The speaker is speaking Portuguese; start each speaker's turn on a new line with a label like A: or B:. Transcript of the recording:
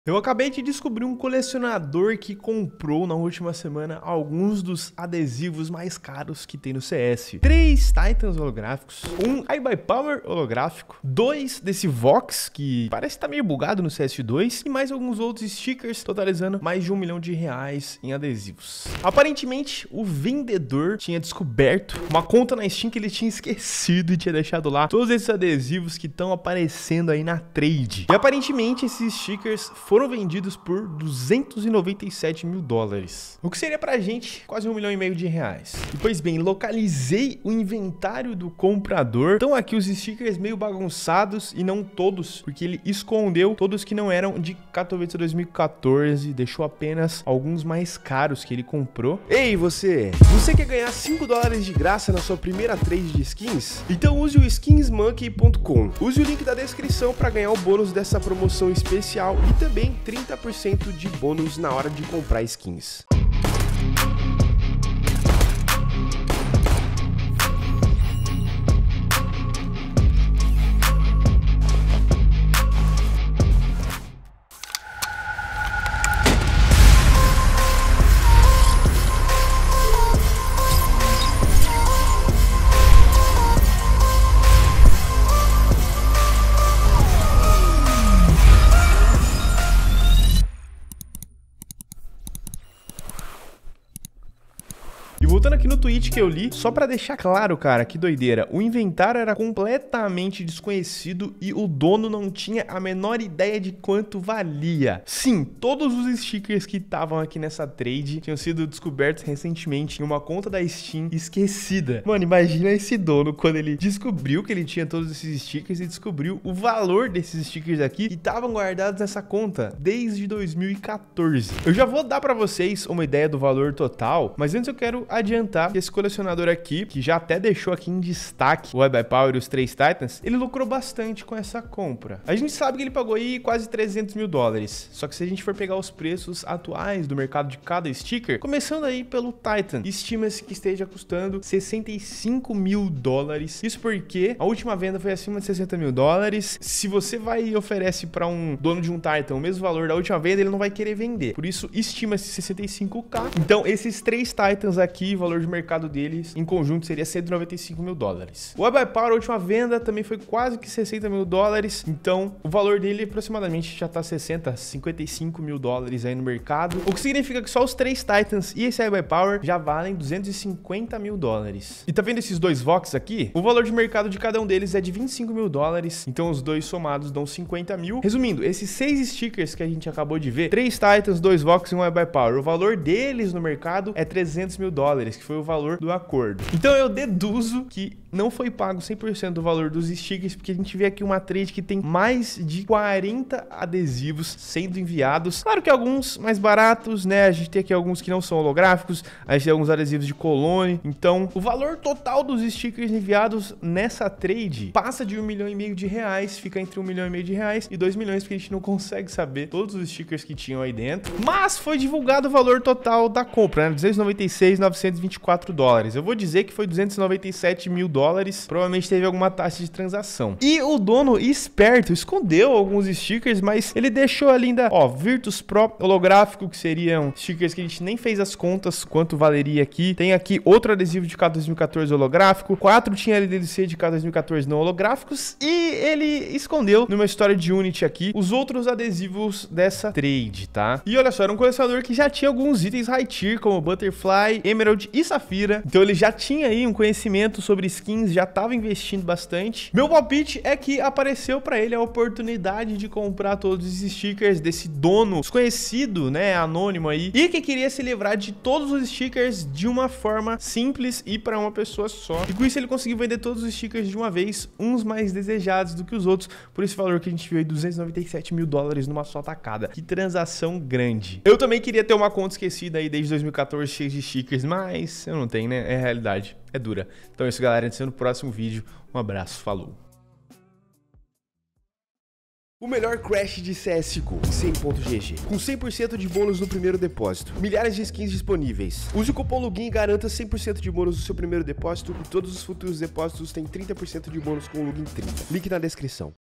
A: Eu acabei de descobrir um colecionador que comprou na última semana alguns dos adesivos mais caros que tem no CS. 3 Titans holográficos, um iBuyPower holográfico, 2 desse Vox, que parece estar meio bugado no CS2, e mais alguns outros stickers, totalizando mais de R$1 milhão em adesivos. Aparentemente, o vendedor tinha descoberto uma conta na Steam que ele tinha esquecido e tinha deixado lá todos esses adesivos que estão aparecendo aí na trade. E aparentemente, esses stickers foram vendidos por $297 mil, o que seria pra gente quase R$1,5 milhão. E pois bem, localizei o inventário do comprador. Estão aqui os stickers meio bagunçados e não todos, porque ele escondeu todos que não eram de Katowice 2014, deixou apenas alguns mais caros que ele comprou.
B: Ei você quer ganhar $5 de graça na sua primeira trade de skins? Então use o skinsmonkey.com. Use o link da descrição para ganhar o bônus dessa promoção especial e também 30% de bônus na hora de comprar skins.
A: E voltando aqui no tweet que eu li, só pra deixar claro, cara, que doideira, o inventário era completamente desconhecido e o dono não tinha a menor ideia de quanto valia. Sim, todos os stickers que estavam aqui nessa trade tinham sido descobertos recentemente em uma conta da Steam esquecida. Mano, imagina esse dono quando ele descobriu que ele tinha todos esses stickers e descobriu o valor desses stickers aqui que estavam guardados nessa conta desde 2014. Eu já vou dar pra vocês uma ideia do valor total, mas antes eu quero adiantar que esse colecionador aqui, que já até deixou aqui em destaque o iBuyPower e os 3 Titans, ele lucrou bastante com essa compra. A gente sabe que ele pagou aí quase $300 mil, só que se a gente for pegar os preços atuais do mercado de cada sticker, começando aí pelo Titan, estima-se que esteja custando $65 mil. Isso porque a última venda foi acima de $60 mil. Se você vai e oferece para um dono de um Titan o mesmo valor da última venda, ele não vai querer vender. Por isso, estima-se 65k. Então, esses 3 Titans aqui, o valor de mercado deles em conjunto seria $195 mil. O iBuyPower, a última venda, também foi quase que $60 mil. Então, o valor dele aproximadamente já tá 55 mil dólares aí no mercado. O que significa que só os 3 Titans e esse iBuyPower já valem $250 mil. E tá vendo esses dois Vox aqui? O valor de mercado de cada um deles é de $25 mil. Então, os dois somados dão 50 mil. Resumindo, esses 6 stickers que a gente acabou de ver, 3 Titans, 2 Vox e um iBuyPower, o valor deles no mercado é $300 mil, que foi o valor do acordo. Então eu deduzo que não foi pago 100% do valor dos stickers, porque a gente vê aqui uma trade que tem mais de 40 adesivos sendo enviados. Claro que alguns mais baratos, né? A gente tem aqui alguns que não são holográficos, a gente tem alguns adesivos de Cologne. Então, o valor total dos stickers enviados nessa trade passa de R$1,5 milhão, fica entre R$1,5 milhão e R$2 milhões, porque a gente não consegue saber todos os stickers que tinham aí dentro. Mas foi divulgado o valor total da compra, né? $296.924. Eu vou dizer que foi $297 mil. Provavelmente teve alguma taxa de transação. E o dono esperto escondeu alguns stickers, mas ele deixou ali ainda, ó, Virtus Pro holográfico, que seriam stickers que a gente nem fez as contas quanto valeria aqui. Tem aqui outro adesivo de K 2014 holográfico, 4 tinha LDLC de K 2014 não holográficos, e ele escondeu numa história de Unity aqui os outros adesivos dessa trade, tá? E olha só, era um colecionador que já tinha alguns itens high tier, como Butterfly, Emerald e Safira. Então ele já tinha aí um conhecimento sobre skins, já estava investindo bastante. Meu palpite é que apareceu para ele a oportunidade de comprar todos esses stickers desse dono desconhecido, né, anônimo aí, e que queria se livrar de todos os stickers de uma forma simples e para uma pessoa só. E com isso ele conseguiu vender todos os stickers de uma vez, uns mais desejados do que os outros, por esse valor que a gente viu aí, $297 mil numa só tacada. Que transação grande. Eu também queria ter uma conta esquecida aí desde 2014 cheia de stickers, mas eu não tenho, né? É a realidade. É dura. Então é isso, galera. A gente se vê no próximo vídeo. Um abraço. Falou.
B: O melhor crash de CSGO, 100.gg, com 100% de bônus no primeiro depósito, milhares de skins disponíveis. Use o cupom LOGIN e garanta 100% de bônus no seu primeiro depósito, e todos os futuros depósitos têm 30% de bônus com o LOGIN 30. Link na descrição.